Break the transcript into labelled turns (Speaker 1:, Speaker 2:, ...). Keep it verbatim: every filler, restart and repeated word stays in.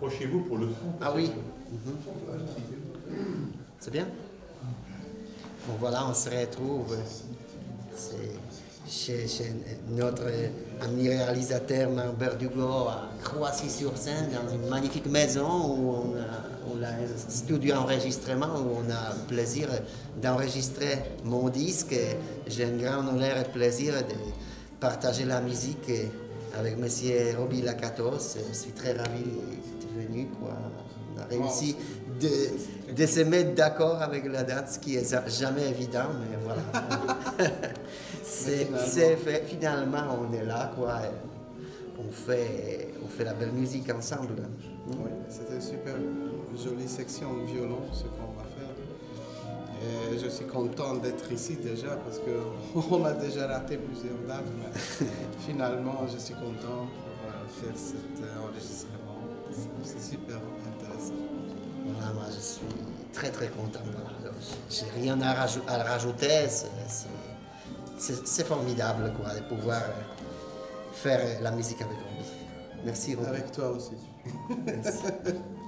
Speaker 1: approchez-vous pour le son.
Speaker 2: Ah oui. Mm-hmm. C'est bien. Bon voilà, on se retrouve chez, chez notre ami réalisateur Marc Berdugo à Croissy-sur-Seine, dans une magnifique maison où on a, on a un studio d'enregistrement où on a le plaisir d'enregistrer mon disque. J'ai un grand honneur et plaisir de partager la musique avec M. Roby Lakatos. Je suis très ravi d'être venu, quoi. On a réussi de, de se mettre d'accord avec la date, ce qui est jamais évident, mais voilà. c'est, c'est fait, finalement, on est là, quoi. On fait, on fait la belle musique ensemble.
Speaker 3: Oui, c'était une super jolie section de violon, ce qu'on va faire. Et je suis content d'être ici déjà, parce qu'on a déjà raté plusieurs dates, mais finalement, je suis content de faire cet enregistrement. C'est super intéressant.
Speaker 2: Voilà, moi je suis très très content. Voilà. J'ai rien à, rajou à rajouter. C'est formidable, quoi, de pouvoir faire la musique avec Roby. Merci Roby.
Speaker 3: Avec toi aussi.
Speaker 2: Merci.